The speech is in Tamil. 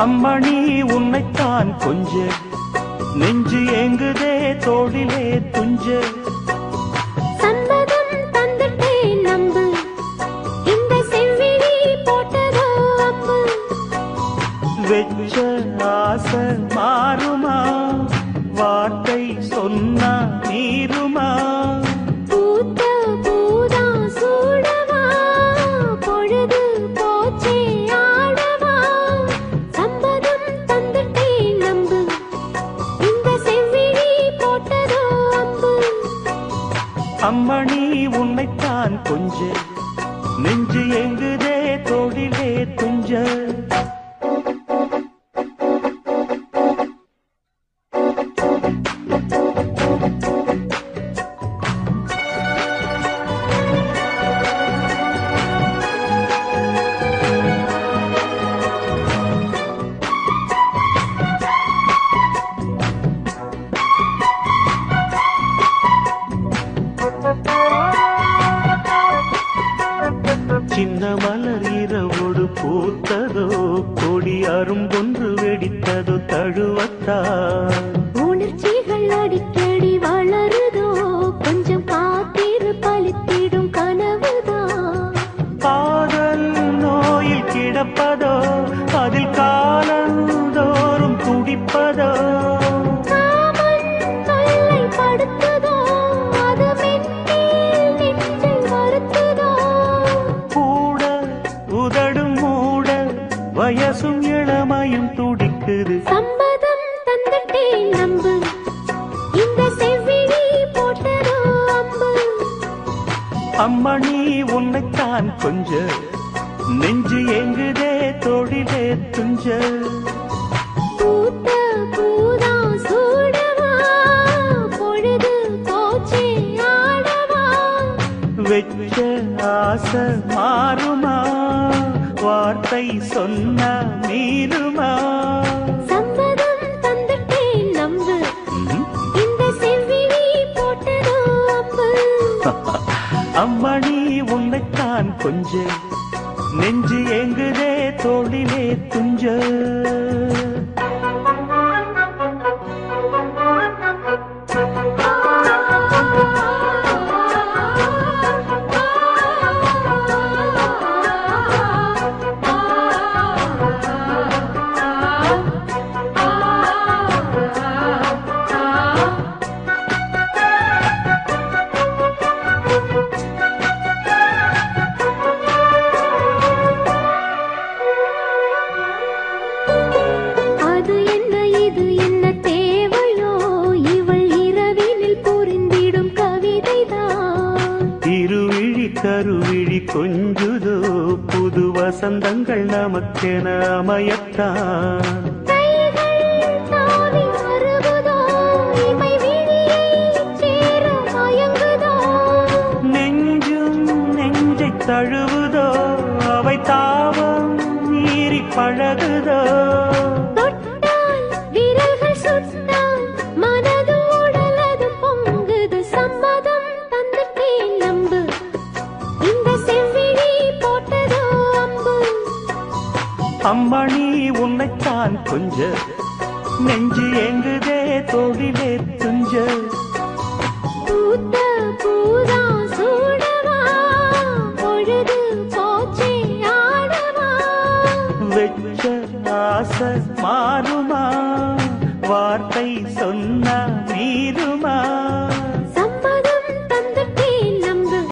அம்மணி உன்னைத்தான் கொஞ்ச நெஞ்சு ஏங்குதே தோளிலே துஞ்ச சம்மதம் தந்துட்டே நம்பு இந்த செவ்விழி போட்டதோ அம்பு வெச்ச ஆசை மாறுமா வார்த்தை சொன்னா நீருமா பூத்த பூதா சூடவா பொழுது போச்சே ஆடவா சம்மதம் தந்துட்டே நம்பு இந்த செவ்விழி போட்டதோ அம்பு அம்மணி உன்னைத்தான் கொஞ்ச நெஞ்சு எங்குதே தோளிலே துஞ்ச சின்ன மலர் இரவோடு பூத்ததோ கொடி அரும்பொன்று வெடித்ததோ தழுவத்தா உணர்ச்சிகள் அடிக்கடி வளருதோ கொஞ்சம் காத்திரு பலித்திடும் கனவுதான் காதல் நோயில் கிடப்பதோ அதில் காலந்தோறும் துடிப்பதோ காமன் தொல்லை படுத்துதோ அது மென்மேல் நெஞ்சை வருத்துதோ கூட உதடும் மூட வயசும் இளமையும் துடிக்குது சம்மதம் தந்துட்டே நம்பு இந்த செவ்விழி போட்டதோ அம்பு அம்மணி உன்னைத்தான் கொஞ்ச நெஞ்சு எங்குதே தோளிலே துஞ்ச பூத்த பூதா சூடவா பொழுது போச்சே ஆடவா வெச்ச ஆசை மாறுமா வார்த்தை சொன்னா மீறுமா சம்மதம் தந்துட்டே நம்பு இந்த செவ்விழி போட்டதோ அம்பு அம்மணி உன்னைத்தான் கொஞ்ச நெஞ்சு எங்குதே தோளிலே துஞ்ச அது என்ன இது என்ன தேவையோ இவள் இரவினில் புரிந்திடும் கவிதைதான் திருவிழி கருவிழி கொஞ்சுதோ புது வசந்தங்கள் நமக்கென அமையத்தான் கைகள் தாவி வருவதோ இமை விழியைச் சேர மயங்குதோ நெஞ்சும் நெஞ்சை தழுவுதோ அவை தாவம் மீறி பழகுதோ தொட்டால் விரல்கள் சுட்டால் மனது உடலது பொங்குது சம்மதம் தந்துட்டே நம்பு இந்த செவ்விழி போட்டதோ அம்பு அம்மணி உன்னைத்தான் கொஞ்ச நெஞ்சு எங்குதே தோளிலே துஞ்ச பூத்த பூதா சூடவா பொழுது போச்சே ஆடவா வெச்ச ஆசை மாறுமா வார்த்தை சொன்னா மீறுமா